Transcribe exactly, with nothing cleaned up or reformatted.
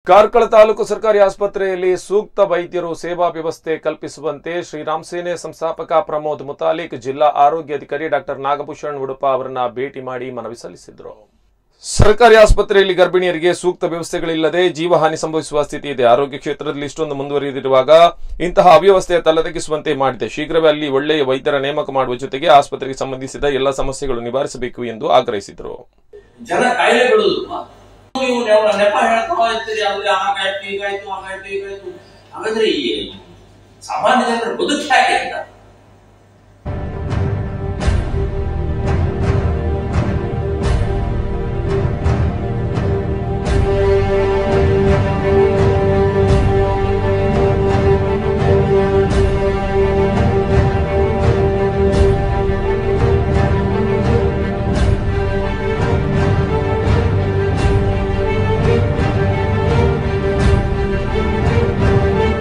ಕಾರ್ಕಳ ತಾಲೂಕು ಸರ್ಕಾರಿ ಆಸ್ಪತ್ರೆಯಲ್ಲಿ ಸೂಕ್ತ ವೈದ್ಯರು ಸೇವಾ ವ್ಯವಸ್ಥೆ ಕಲ್ಪಿಸುವಂತೆ ಶ್ರೀರಾಮ್ ಸೇನೆ ಸಂಸ್ಥಾಪಕ ಪ್ರಮೋದ್ ಮುತಾಲಿಕ್ ಜಿಲ್ಲಾ ಆರೋಗ್ಯಾಧಿಕಾರಿ ಡಾಕ್ಟರ್ ನಾಗಭೂಷಣ್ ಉಡುಪ ಅವರನ್ನ ಭೇಟಿ ಮಾಡಿ ಮನವಿ ಸಲ್ಲಿಸಿದರು. ಸರ್ಕಾರಿ ಆಸ್ಪತ್ರೆಯಲ್ಲಿ ಗರ್ಭಿಣಿಯರಿಗೆ ಸೂಕ್ತ ವ್ಯವಸ್ಥೆಗಳಿಲ್ಲದೆ ಜೀವಹಾನಿ ಸಂಭವಿಸುವ ಸ್ಥಿತಿ ಇದೆ. ಆರೋಗ್ಯ ಕ್ಷೇತ್ರದಲ್ಲಿ ಇಷ್ಟೊಂದು ಮುಂದುವರಿದಿರುವಾಗ ಇಂತಹ ಅವ್ಯವಸ್ಥೆಯ ತಲೆತಗ್ಗಿಸುವಂತೆ ಮಾಡಿದೆ. ಶೀಘ್ರವೇ ಅಲ್ಲಿ ಒಳ್ಳೆಯ ವೈದ್ಯರ ನೇಮಕ ಮಾಡುವ ಜೊತೆಗೆ ಆಸ್ಪತ್ರೆಗೆ ಸಂಬಂಧಿಸಿದ ಎಲ್ಲ ಸಮಸ್ಯೆಗಳು ನಿವಾರಿಸಬೇಕು ಎಂದು ಆಗ್ರಹಿಸಿದರು. ಜನ ಕಾಯಿಲೆ ಬೀಳುವುದಿಲ್ಲ. ನೆಪ ಹೇಳ್ತಾ ಇರ್ತೀರಿ, ಅವ್ರಿಗೆ ಹಾಗಾಯ್ತು ಹೀಗಾಯ್ತು ಹಾಗಾಯ್ತು ಹೀಗಾಯ್ತು. ಹಾಗಾದ್ರೆ ಈ ಸಾಮಾನ್ಯ ಜನರ ಬದುಕು ಹೇಗೆ ಅಂತ